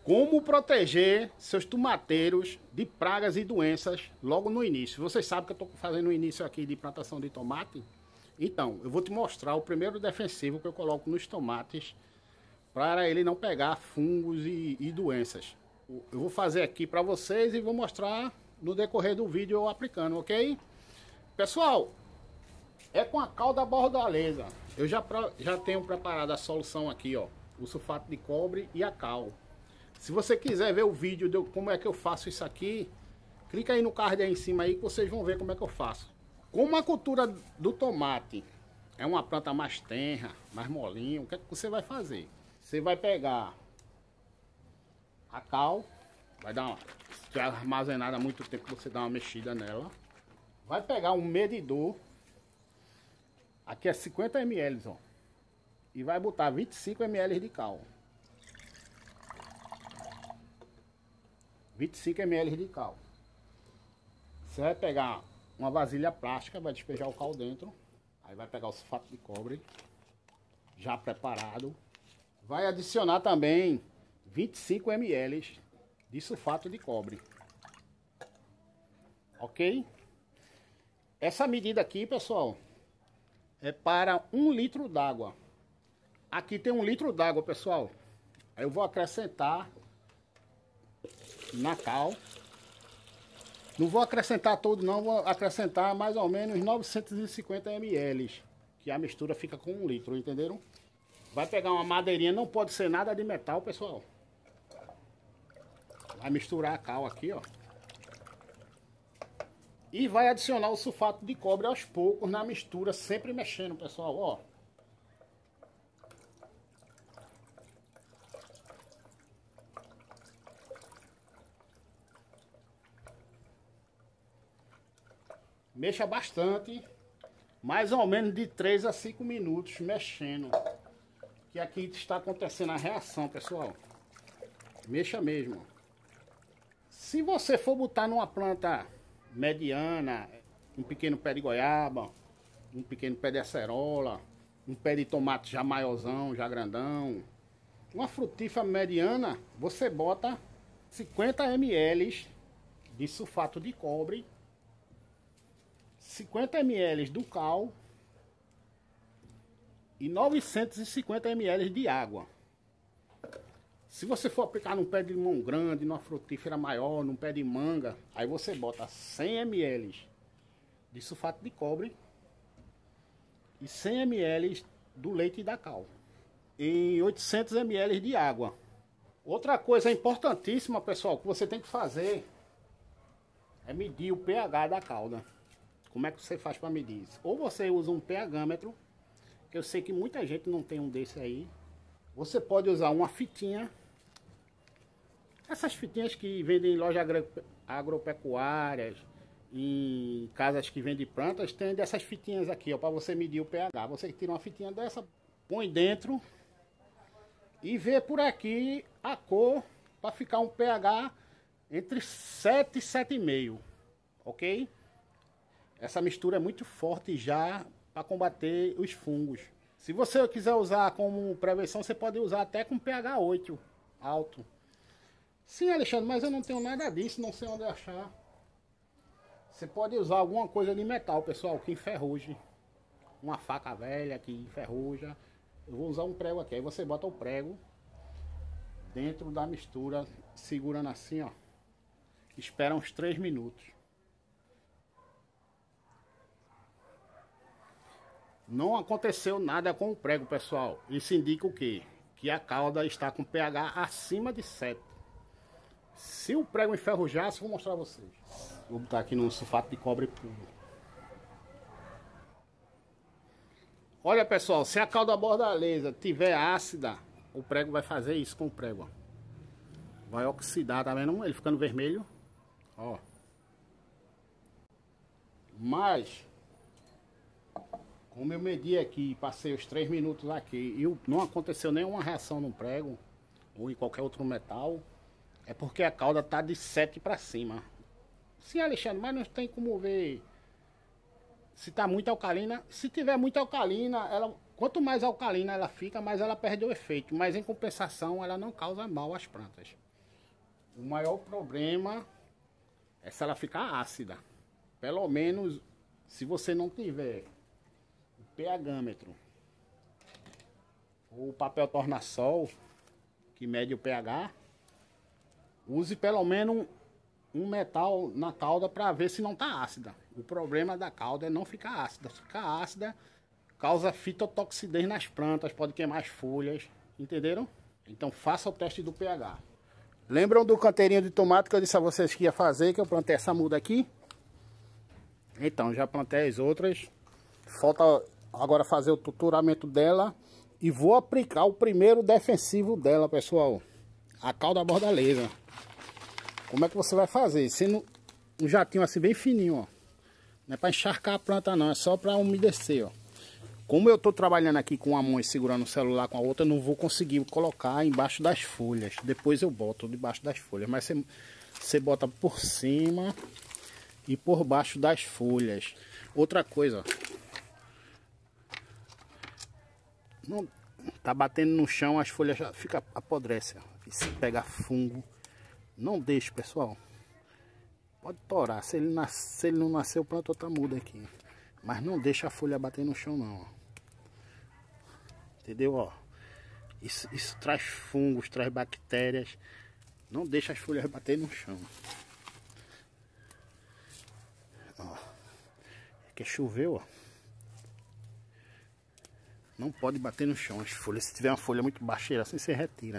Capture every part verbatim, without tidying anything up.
Como proteger seus tomateiros de pragas e doenças logo no início? Vocês sabem que eu estou fazendo o início aqui de plantação de tomate? Então, eu vou te mostrar o primeiro defensivo que eu coloco nos tomates para ele não pegar fungos e, e doenças. Eu vou fazer aqui para vocês e vou mostrar no decorrer do vídeo eu aplicando, ok? Pessoal, é com a cal da bordaleza. Eu já, já tenho preparado a solução aqui, ó, o sulfato de cobre e a cal. Se você quiser ver o vídeo de como é que eu faço isso aqui, clica aí no card aí em cima aí que vocês vão ver como é que eu faço. Como a cultura do tomate é uma planta mais tenra, mais molinha, o que é que você vai fazer? Você vai pegar a cal, vai dar uma, se estiver armazenada há muito tempo, você dá uma mexida nela. Vai pegar um medidor, aqui é cinquenta mililitros, ó, e vai botar vinte e cinco mililitros de cal. vinte e cinco mililitros de cal. Você vai pegar uma vasilha plástica, vai despejar o cal dentro. Aí vai pegar o sulfato de cobre, já preparado. Vai adicionar também vinte e cinco mililitros de sulfato de cobre. Ok? Essa medida aqui, pessoal, é para um litro d'água. Aqui tem um litro d'água, pessoal. Aí eu vou acrescentar na cal. Não vou acrescentar todo não, vou acrescentar mais ou menos novecentos e cinquenta mililitros, que a mistura fica com um litro, entenderam? Vai pegar uma madeirinha, não pode ser nada de metal, pessoal. Vai misturar a cal aqui, ó. E vai adicionar o sulfato de cobre aos poucos na mistura, sempre mexendo, pessoal, ó. Mexa bastante, mais ou menos de três a cinco minutos mexendo. Que aqui está acontecendo a reação, pessoal. Mexa mesmo. Se você for botar numa planta mediana, um pequeno pé de goiaba, um pequeno pé de acerola, um pé de tomate já maiorzão, já grandão, uma frutífera mediana, você bota cinquenta mililitros de sulfato de cobre, cinquenta mililitros do cal e novecentos e cinquenta mililitros de água. Se você for aplicar num pé de limão grande, numa frutífera maior, num pé de manga, aí você bota cem mililitros de sulfato de cobre e cem mililitros do leite da cal e oitocentos mililitros de água. Outra coisa importantíssima, pessoal, que você tem que fazer é medir o pH da calda. Como é que você faz para medir isso? Ou você usa um pHmetro, que eu sei que muita gente não tem um desse aí. Você pode usar uma fitinha. Essas fitinhas que vendem em lojas agro, agropecuárias, em casas que vendem plantas, tem dessas fitinhas aqui, ó, para você medir o pH. Você tira uma fitinha dessa, põe dentro e vê por aqui a cor para ficar um pH entre sete e sete vírgula cinco, ok? Essa mistura é muito forte já para combater os fungos. Se você quiser usar como prevenção, você pode usar até com pH oito alto. Sim, Alexandre, mas eu não tenho nada disso, não sei onde achar. Você pode usar alguma coisa de metal, pessoal, que enferruje. Uma faca velha que enferruja. Eu vou usar um prego aqui. Aí você bota o prego dentro da mistura, segurando assim, ó. Espera uns três minutos. Não aconteceu nada com o prego, pessoal. Isso indica o quê? Que a calda está com pH acima de sete. Se o prego enferrujasse, vou mostrar a vocês. Vou botar aqui no sulfato de cobre puro. Olha, pessoal, se a calda bordaleza tiver ácida, o prego vai fazer isso com o prego, ó. Vai oxidar, tá vendo? Ele ficando vermelho. Ó. Mas como eu medi aqui, passei os três minutos aqui e não aconteceu nenhuma reação no prego ou em qualquer outro metal, é porque a calda tá de sete para cima. Sim, Alexandre, mas não tem como ver se tá muito alcalina. Se tiver muito alcalina, ela, quanto mais alcalina ela fica, mais ela perde o efeito. Mas em compensação, ela não causa mal às plantas. O maior problema é se ela ficar ácida. Pelo menos, se você não tiver o pHmetro ou o papel tornassol, que mede o pH, use pelo menos um metal na cauda para ver se não está ácida. O problema da cauda é não ficar ácida. Se ficar ácida, causa fitotoxidez nas plantas, pode queimar as folhas, entenderam? Então faça o teste do pH. Lembram do canteirinho de tomate que eu disse a vocês que ia fazer, que eu plantei essa muda aqui? Então, já plantei as outras. Falta agora fazer o tutoramento dela e vou aplicar o primeiro defensivo dela, pessoal. A cauda bordaleza. Como é que você vai fazer? Sendo um jatinho assim bem fininho, ó. Não é para encharcar a planta não, é só para umedecer, ó. Como eu tô trabalhando aqui com uma mão e segurando o celular com a outra, eu não vou conseguir colocar embaixo das folhas. Depois eu boto debaixo das folhas, mas você, você bota por cima e por baixo das folhas. Outra coisa, não tá batendo no chão, as folhas já fica apodrecem, ó. E se pega fungo, não deixe, pessoal. Pode torar, se ele, nas, se ele não nasceu, planta outra muda aqui. Mas não deixa a folha bater no chão não, ó. Entendeu, ó? Isso, isso traz fungos, traz bactérias. Não deixa as folhas bater no chão. Ó. Que choveu, ó. Não pode bater no chão as folhas. Se tiver uma folha muito baixeira assim, você retira.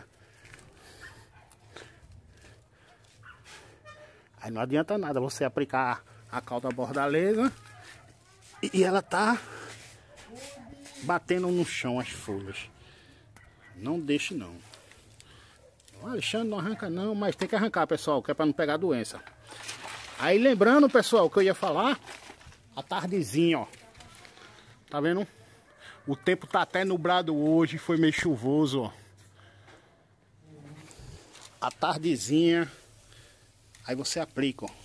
Aí não adianta nada você aplicar a cauda bordaleza e ela tá batendo no chão as folhas. Não deixe não. O Alexandre não arranca não, mas tem que arrancar, pessoal, que é para não pegar doença. Aí lembrando, pessoal, que eu ia falar, a tardezinha, ó. Tá vendo? O tempo tá até nublado hoje, foi meio chuvoso, ó. A tardezinha, aí você aplica, ó.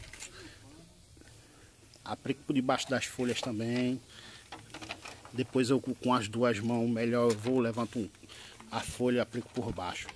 Aplico por debaixo das folhas também. Depois eu com as duas mãos, melhor eu vou, levanto um, a folha e aplico por baixo.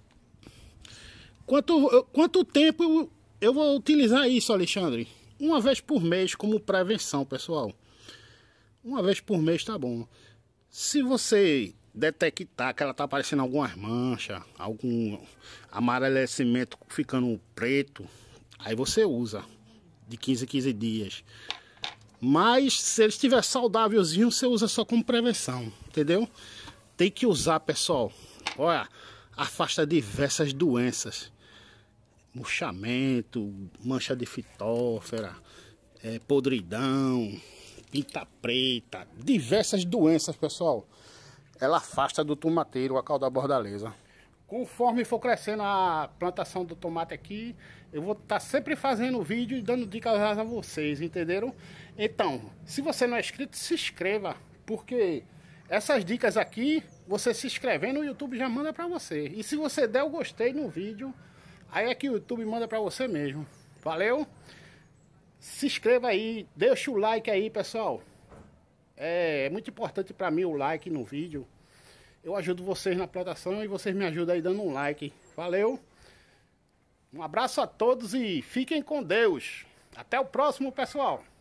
Quanto, quanto tempo eu, eu vou utilizar isso, Alexandre? Uma vez por mês como prevenção, pessoal. Uma vez por mês tá bom. Se você detectar que ela tá aparecendo algumas manchas, algum amarelecimento ficando preto, aí você usa de quinze em quinze dias. Mas se ele estiver saudávelzinho, você usa só como prevenção, entendeu? Tem que usar, pessoal. Olha, afasta diversas doenças. Murchamento, mancha de fitófera, é, podridão, pinta preta, diversas doenças, pessoal. Ela afasta do tomateiro a cauda bordaleza. Conforme for crescendo a plantação do tomate aqui, eu vou estar tá sempre fazendo vídeo e dando dicas a vocês, entenderam? Então, se você não é inscrito, se inscreva, porque essas dicas aqui, você se inscrevendo, o YouTube já manda para você. E se você der o gostei no vídeo, aí é que o YouTube manda para você mesmo. Valeu? Se inscreva aí, deixa o like aí, pessoal. É muito importante para mim o like no vídeo. Eu ajudo vocês na plantação e vocês me ajudam aí dando um like. Valeu? Um abraço a todos e fiquem com Deus. Até o próximo, pessoal.